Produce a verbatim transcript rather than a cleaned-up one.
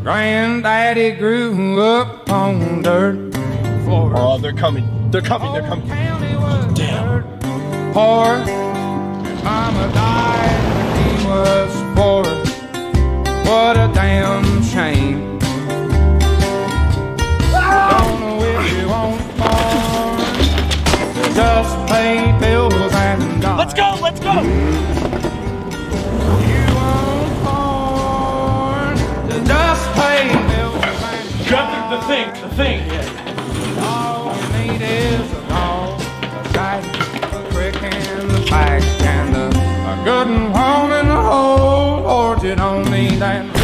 Granddaddy grew up on dirt floor. Oh, they're coming. They're coming. They're coming. Oh, damn. Poor. Mama died when he was four. What a damn shame. Don't know if you want more. Just pay bills and die. Let's go. Let's go. You want more. Just pay bills and Grab the, the thing. The thing. all you need is a dog, a kite, a crick in the back, and a, a good woman to hold. Lord, you don't need that.